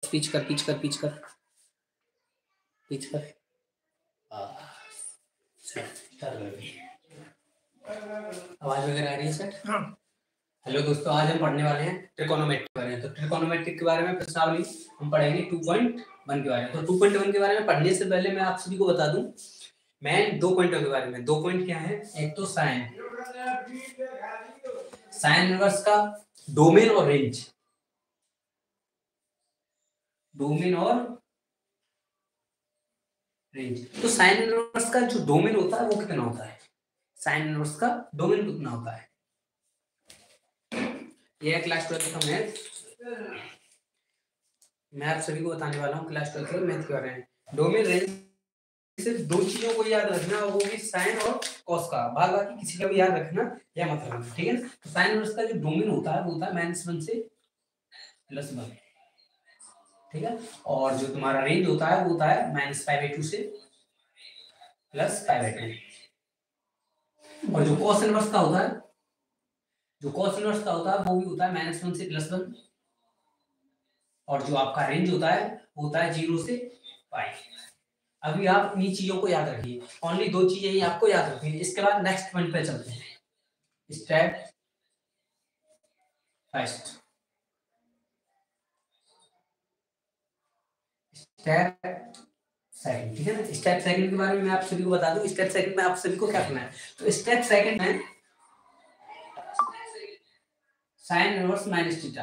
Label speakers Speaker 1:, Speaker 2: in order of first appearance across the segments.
Speaker 1: पीछ कर पीछ कर पीछ कर पीछ कर। आवाज वगैरह आ रही है सर? हाँ। हेलो दोस्तों, आज हम पढ़ने वाले हैं ट्रिकोनोमेट्री के बारे में। तो ट्रिकोनोमेट्री के बारे में प्रश्नावली हम पढ़ेंगे 2.1 के बारे में। तो 2.1 के बारे में पढ़ने से पहले मैं आप सभी को बता दूं मैं 2 पॉइंटों के बारे में। 2 पॉइंट क्या है? एक तो साइन इनवर्स का डोमेन और रेंज। डोमेन और रेंज। तो साइन इनवर्स का जो डोमेन होता है वो कितना होता है? साइन इनवर्स का डोमेन कितना होता है? ये है क्लास 12 का मैथ। मैं आप सभी को बताने वाला हूँ क्लास 12 के मैथ के बारे में। डोमेन रेंज सिर्फ दो चीजों को याद रखना, वो भी साइन और कॉस का। बाकी किसी का भी याद रखना या मत रखना, ठीक है। तो साइन इनवर्स का जो डोमेन होता है वो होता है -1 से +1, ठीक है। और जो तुम्हारा रेंज होता है वो होता है -π/2 से +π/2। और जो कॉस इनवर्स का होता है वो भी होता है -1 से +1। और जो आपका रेंज होता है वो होता है 0 से π। अभी आप इन्हीं चीजों को याद रखिए, ओनली 2 चीजें ही आपको याद रखनी है। इसके बाद नेक्स्ट पॉइंट पे चलते हैं। स्टेप फर्स्ट, स्टेप सेकंड, ठीक है ना। स्टेप सेकंड के बारे में मैं आप सभी को बता दूं। स्टेप सेकंड में आप सभी को क्या करना है? तो स्टेप सेकंड में sine inverse minus theta,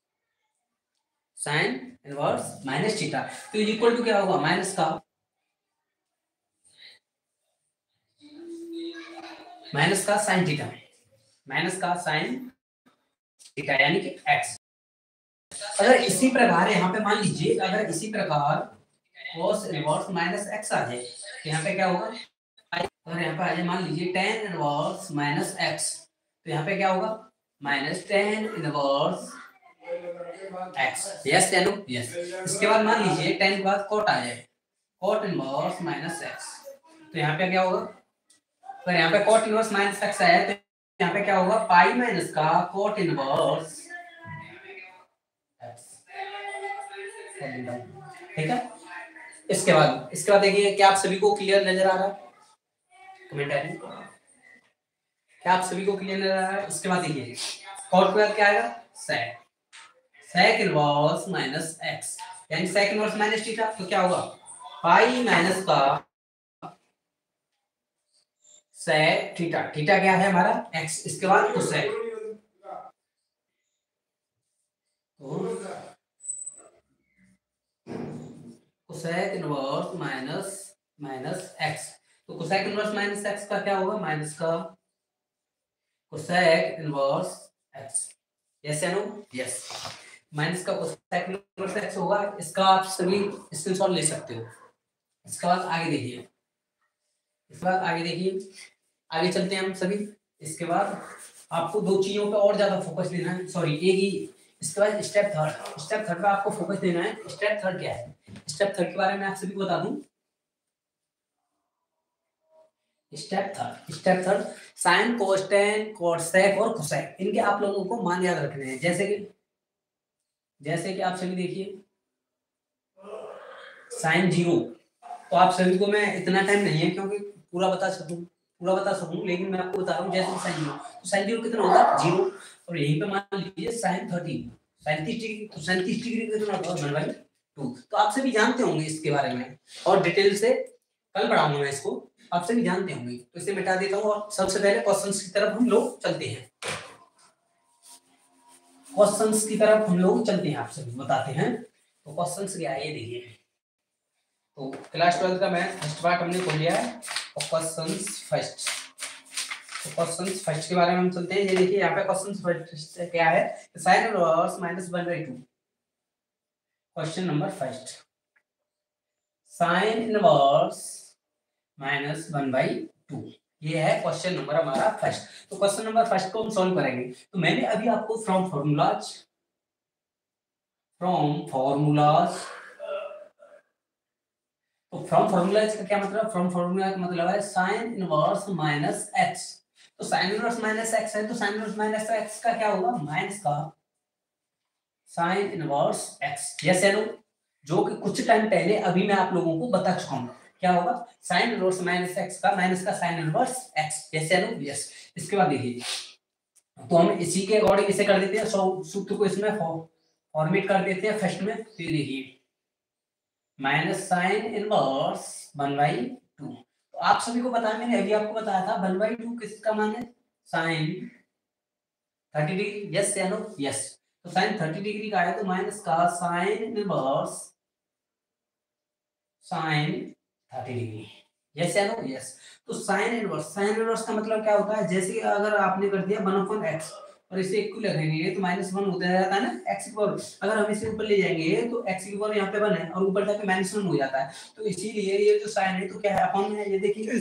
Speaker 1: sine inverse minus theta. तो इक्वल टू क्या होगा? माइनस का साइन थीटा, माइनस का साइन थीटा यानी कि x। अगर इसी प्रकार यहाँ पे मान लीजिए, अगर इसी प्रकार cos इनवर्स माइनस x आ जाए तो यहाँ पे क्या होगा? अगर यहाँ पे आ जाए मान लीजिए tan इनवर्स माइनस x, तो यहाँ पे क्या होगा? Minus tan inverse x। Yes या नो? यस। इसके बाद मान लीजिए tan के बाद cot आ जाए, cot इनवर्स माइनस x, तो यहाँ पे क्या होगा? तो यहाँ पे cot इनवर्स माइनस x आया तो यहाँ पे क्या होगा? पाई माइनस का cot इनवर्स x, ठीक है। इसके बाद देखिए, क्या आप सभी को क्लियर नजर आ रहा है? कमेंट है क्या आप सभी को क्लियर नजर आ रहा है? इसके बाद देखिए cot के बाद क्या आएगा? sec इनवर्स माइनस x, यानी sec इनवर्स माइनस थीटा। तो क्या होगा? पाई माइनस का sec थीटा। थीटा क्या है हमारा? x। इसके बाद cosec, cosec inverse minus x। तो cosec इनवर्स माइनस x का क्या होगा? माइनस का cosec इनवर्स x। यस या नो? यस। माइनस का cosec इनवर्स x होगा। इसका आप सभी स्क्रीनशॉट ले सकते हो। इसके बाद आगे देखिए, आगे चलते हैं हम सभी। इसके बाद आपको 2 चीजों पे और ज्यादा फोकस देना है, सॉरी एक ही। इसके बाद स्टेप थर्ड पे आपको फोकस देना है। स्टेप थर्ड क्या है? स्टेप थर्ड के बारे में आप सभी को बता दूं। स्टेप थर्ड साइन, कोसेक और कोसेक, इनके आप लोगों को मान याद रखने हैं। जैसे कि आप सभी देखिए साइन 0, तो आप सभी को मैं इतना टाइम नहीं है क्योंकि पूरा बता सकूं, लेकिन मैं आपको बता रहा हूँ। जैसे साइन 0, तो साइन 0 कितना होता है? 0। और यहीं पे मान लीजिए साइन 30, 37 डिग्री, तो 37 डिग्री कितना होता है? 1/2। तो आप सभी जानते होंगे इसके बारे में, और डिटेल से कल पढ़ाऊंगा मैं इसको, आप सभी जानते होंगे। तो इसे मिटा देता हूँ और सबसे पहले क्वेश्चंस की तरफ हम लोग चलते हैं। आप सभी बताते हैं। तो क्वेश्चंस क्या है ये देखिए। तो क्लास 12 का मैथ फर्स्ट पार्ट हमने खोल लिया है, और क्वेश्चंस फर्स्ट के बारे में हम चलते हैं। ये देखिए यहाँ पे क्वेश्चंस फर्स्ट क्या है? Sine inverse -1/2। Question number first, sine inverse -1/2, ये है क्वेश्चन नंबर हमारा फर्स्ट। तो क्वेश्चन नंबर फर्स्ट को हम सॉल्व करेंगे। तो मैंने अभी आपको फ्रॉम फॉर्मूलाज तो फ्रॉम फॉर्मूलाज का क्या मतलब? फ्रॉम फॉर्मूला का मतलब है साइन इनवर्स माइनस x। तो साइन इनवर्स माइनस x है, तो साइन इनवर्स माइनस x का क्या होगा? माइनस का साइन इनवर्स x। यस या नो? जो कि कुछ टाइम पहले अभी मैं आप लोगों को बता चुका हूँ। क्या होगा, साइन इनवर्स माइनस एक्स का माइनस का साइन इनवर्स एक्स, यस या नो, यस। इसके बाद देखिए, तो हम इसी के अकॉर्डिंग इसे कर देते हैं, सूत्र को इसमें फॉर्मेट कर देते हैं फर्स्ट में। तो ये देखिए माइनस साइन इनवर्स 1/2। तो आप सभी को पता है, मैंने अभी आपको बताया था 1/2 किसका मान है, साइन 30 डिग्री, यस या नो, यस। तो साइन 30 डिग्री का है तो माइनस का sine inverse sine 30 degree, yes या नो, यस। तो साइन इनवर्स का मतलब क्या होता है, जैसे कि अगर आपने कर दिया 1/x और इसे इक्वल रखेंगे तो -1 होता जाता है ना x की पावर। अगर हम इसे ऊपर ले जाएंगे तो x की पावर यहाँ पे 1 है और ऊपर जाके -1 हो जाता है। तो इसीलिए ये जो साइन है तो क्या है, अपॉन में है। ये देखिए,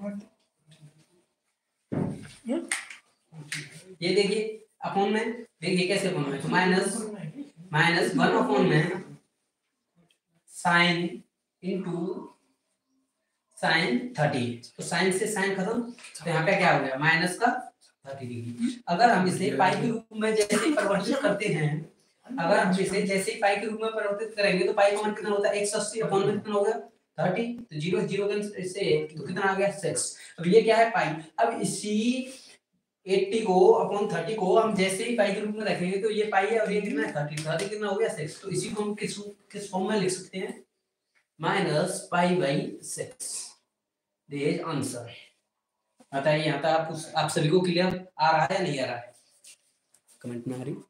Speaker 1: ये देखिए अपॉन में, देखिए कैसे अपॉन में, तो -1 अपॉन में साइन इनटू साइन 30। तो साइन से साइन खत्म, तो यहाँ पे क्या हो गया, माइनस का 30 डिग्री। अगर हम इसे पाई के रूप में जैसे ही परिवर्तित करते हैं, अगर हम इसे जैसे ही पाई के रूप में परिवर्तित करेंगे तो पाई का मान कितना होता है, 180 अपॉन में कितना हो गया 30। तो 0 0 से तो कितना आ गया 6। अब ये क्या है, पाई। अब इसी 80 को अपॉन 30 को हम जैसे ही पाई के रूप में रखेंगे तो ये पाई है और ये कितना है 30 कितना हो गया 6। तो इसी को हम किस फॉर्म में लिख सकते हैं, -π/6। This answer. बताइए यहाँ तक आप सभी को क्लियर आ रहा है या नहीं आ रहा है, कमेंट में आ रही।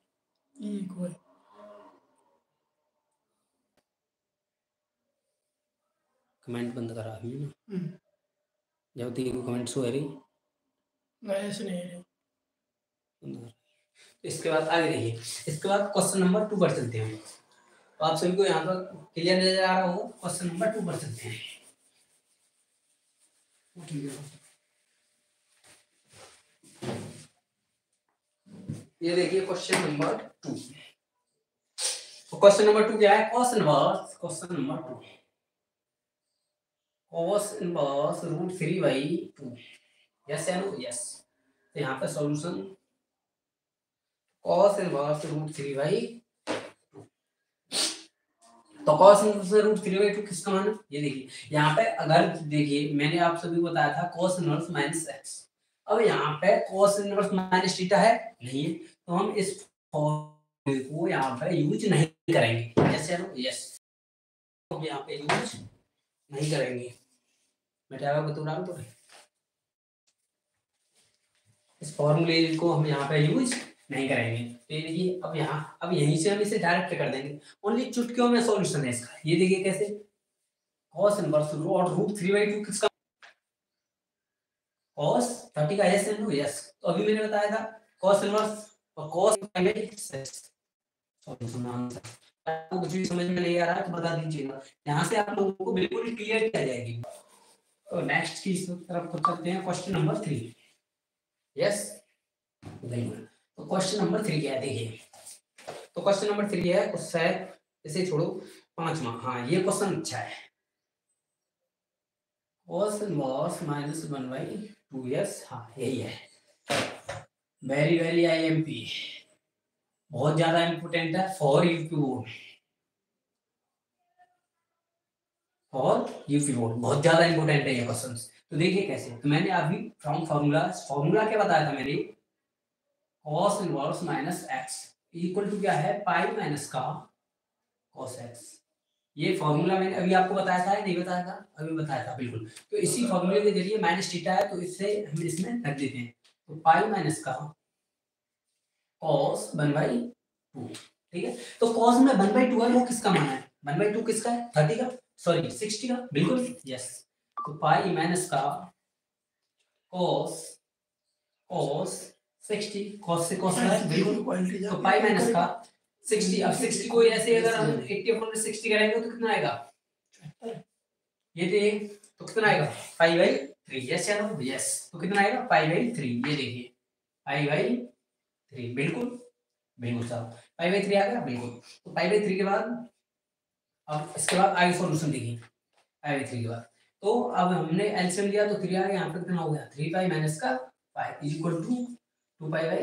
Speaker 1: कमेंट बंद करा है ना, जब तक को कमेंट सो है रही नहीं, ऐसे नहीं है। इसके बाद आगे देखिए, इसके बाद क्वेश्चन नंबर 2 पर चलते हैं। तो आप सभी को यहाँ पर क्लियर नजर आ रहा हो, क्वेश्चन नंबर 2 पर चलते हैं। ये देखिए क्वेश्चन नंबर 2। तो क्वेश्चन नंबर 2 क्या है, question number 2 cos inverse √3/2, yes या नो, यस। तो यहाँ पे सॉल्यूशन cos इनवर्स √3/2। तो cos इनवर्स √3/2 किसका मान है, ये देखिए यहाँ पे। अगर देखिए मैंने आप सभी को बताया था cos इनवर्स -x। अब यहाँ पे cos इनवर्स माइनस थीटा है नहीं है, तो हम इस फॉर्मूले को यहाँ पे यूज नहीं करेंगे, यस या नो, यस। हम यहाँ पे यूज नहीं करेंगे, बेटा बता रहा हूँ। तो इस फॉर्मूले को हम यहाँ पे यूज नहीं करेंगे। तो ये देखिए अब यहीं से हम इसे डायरेक्ट कर देंगे, ओनली चुटकियों में सॉल्यूशन है इसका। ये देखिए कैसे, cos इनवर्स और √3/2 किसका, cos 30 का, यस या नो, यस। तो अभी मैंने बताया था cos इनवर्स और cos सॉल्यूशन आंसर। आपको कुछ भी समझ में नहीं आ रहा है तो बता दीजिएगा, यहाँ से आप लोगों को बिल्कुल ही क्लियर किया जाएगी। तो नेक्स्ट की तरफ चलते हैं, क्वेश्चन नंबर 3, यस। तो क्वेश्चन नंबर 3 क्या है, देखिए। तो क्वेश्चन नंबर 3 है, उससे इसे छोड़ो, 5वां। हाँ ये क्वेश्चन अच्छा है, cos इनवर्स -1/2, यस। हाँ यही है, वेरी वेरी IMP, बहुत ज्यादा इंपोर्टेंट है फॉर यूपी बोर्ड, बहुत ज्यादा इंपोर्टेंट है ये क्वेश्चन। तो देखिए कैसे, तो मैंने अभी फॉर्मूला क्या बताया था मैंने, cos inverse -x equal to क्या है, पाई माइनस का cos x। ये फॉर्मूला मैंने अभी आपको बताया था, नहीं बताया था, अभी बताया था, बिल्कुल। तो इसी फॉर्मूले के जरिए माइनस थीटा है तो इससे हम इसमें रख देते हैं, तो पाई माइनस का cos 1/2, ठीक है। तो cos में 1/2 है, वो किसका मान है, 1/2 किसका है, 30 का, सॉरी 60 का, बिल्कुल, यस। तो पाई माइनस का cos 60, cos से cos बिल्कुल, तो पाई माइनस का 60। अब 60 को ऐसे अगर हम 80 अपॉन 60 करेंगे तो कितना आएगा, ये देखिए, तो कितना आएगा π/3, यस या नो, यस। तो कितना आएगा π/3, ये देखिए π/3, बिल्कुल बिल्कुल साहब, π/3 आ गया, बिल्कुल। तो π/3 के बाद अब इसके बाद आगे सॉल्यूशन देखिए, π/3 के बाद। तो अब हमने एलसीएम लिया तो 3 आ गया, यहाँ पे कितना हो गया 3π माइनस का π equal to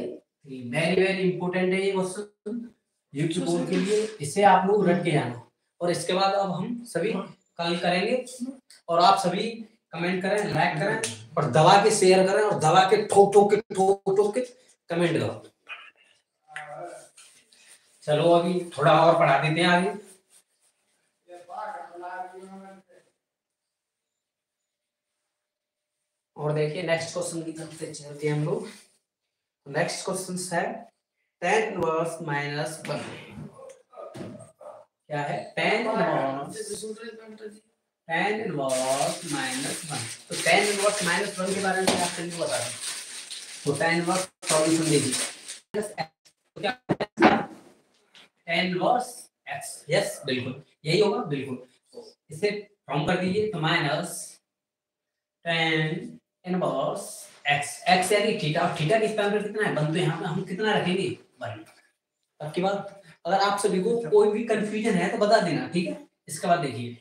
Speaker 1: 2π/3। Very very important है ये क्वेश्चन यूट्यूब बोर्ड के लिए, इसे आप लोग रट के जाना। और इसके बाद अब हम सभी कल करेंगे और आप सभी कमेंट करें, लाइक करें और दबा के शेयर करें और दबा के ठोक के कमेंट करो। चलो अभी थोड़ा और पढ़ा देते हैं आगे। और देखिए नेक्स्ट क्वेश्चन की तरफ से चलते हैं हम लोग। नेक्स्ट क्वेश्चन है tan इनवर्स माइनस 1। क्या है? tan inverse minus 1। तो tan इनवर्स माइनस 1 के बारे में आप सभी को बता दें। तो tan इनवर्स सॉल्यूशन देखिए, क्या tan इनवर्स x, यस बिल्कुल यही होगा, बिल्कुल इसे फॉर्म कर दीजिए। तो माइनस tan इनवर्स x यानी थीटा, और थीटा किस पैरामीटर कितना है 1, तो यहाँ पे हम कितना रखेंगे 1। अब की बात, अगर आप सभी को कोई भी कंफ्यूजन है तो बता देना, ठीक है। इसके बाद देखिए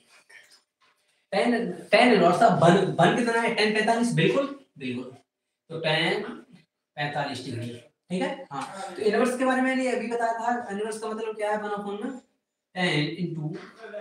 Speaker 1: tan इनवर्स का 1 कितना है? tan 45, बिल्कुल बिल्कुल। तो tan 45 डिग्री, ठीक है। हाँ, तो इनवर्स के बारे में मैंने अभी बताया था। इनवर्स का मतलब क्या है? 1/में tan into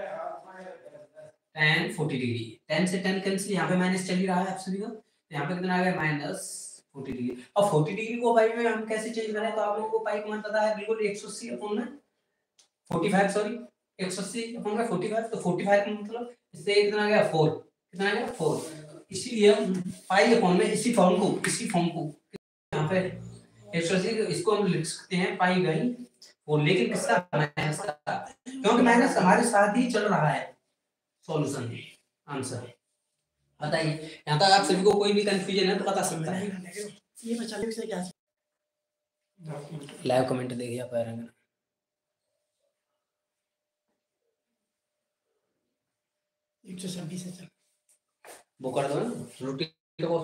Speaker 1: tan 40 degree. tan से tan कैंसिल, यहाँ पे माइनस चल ही रहा है आप सभी का, तो यहाँ पे कितना आ गया माइनस 40 डिग्री। अब 40 डिग्री को पाई में हम कैसे चेंज करें? तो आप लोगों को पाई का मान पता है, बिल्कुल 180/45, सॉरी 180/45। तो 45 का मतलब इससे कितना आ गया 4, कितना आ गया 4। इसीलिए हम पाई अपॉन में इसी फॉर्म को यहाँ पे 180, इसको हम लिख सकते हैं पाई बाई 4, लेकिन किसका? माइनस का, क्योंकि माइनस हमारे साथ ही चल रहा है। सॉल्यूशन आंसर बताइए। यहाँ तक आप सभी को कोई भी कंफ्यूजन है तो बता सकता है।
Speaker 2: ये बचाने से क्या
Speaker 1: लाइव कमेंट देखिए आप आएंगे वो कर दो ना रोटी को,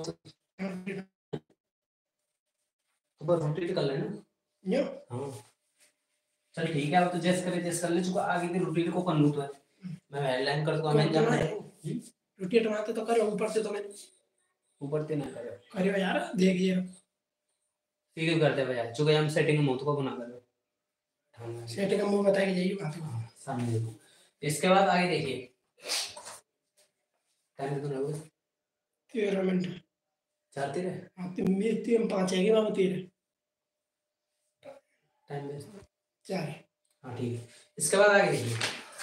Speaker 1: तो बस रोटी कर लेना। हाँ चल ठीक है, अब तो जैसे कर ले चुका, आगे की रोटी को कर लूँ तो मैं हेडलाइन कर दूंगा। मैं जाना है
Speaker 2: रोटी टमाटर तो करो, ऊपर से तो मैं
Speaker 1: ऊपर से ना करो
Speaker 2: करियो यार, देखिए
Speaker 1: ठीक है करते भैया, चुके हम सेटिंग में तो को बना कर
Speaker 2: सेटिंग का मुंह बताएंगे जाइए बात
Speaker 1: सामने देखो। इसके बाद आगे देखिए टाइम कितना हो गया?
Speaker 2: 13 मिनट
Speaker 1: 4 13।
Speaker 2: हाँ 3 5 है कि बाबू 13
Speaker 1: टाइम वेस्ट
Speaker 2: 4
Speaker 1: हाँ ठीक है। इसके बाद आगे देखिए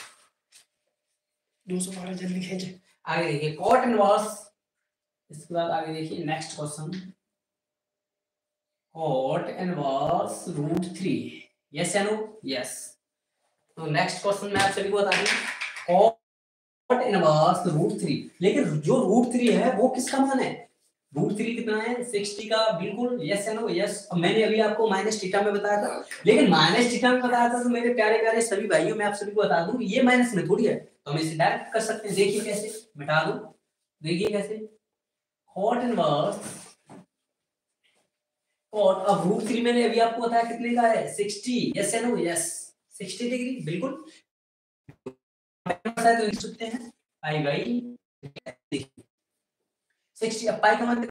Speaker 2: 212 जल्दी खींचे।
Speaker 1: आगे देखिए cot इनवर्स। इसके बाद आगे देखिए next question, cot inverse √3, yes या नो? यस। तो नेक्स्ट क्वेश्चन मैं आप सभी को बता दूं cot इनवर्स √3, लेकिन जो √3 है वो किसका मान है? √3 कितना है? 60 का, बिल्कुल यस या नो? यस। अब मैंने अभी आपको माइनस थीटा में बताया था, लेकिन माइनस थीटा में बताया था तो मेरे प्यारे प्यारे सभी भाइयों मैं आप सभी को बता दूं ये माइनस में थोड़ी है, तो हम इसे डायरेक्ट कर सकते हैं। देखिए कैसे, मिटा दो, देखिए कैसे। cot इनवर्स और अब √3 मैंने अभी आपको बताया कितने का है? 60, यस या नो? यस 60 डिग्री, बिल्कुल तो लिख सकते हैं पाई बाई 60। अब पाई का मान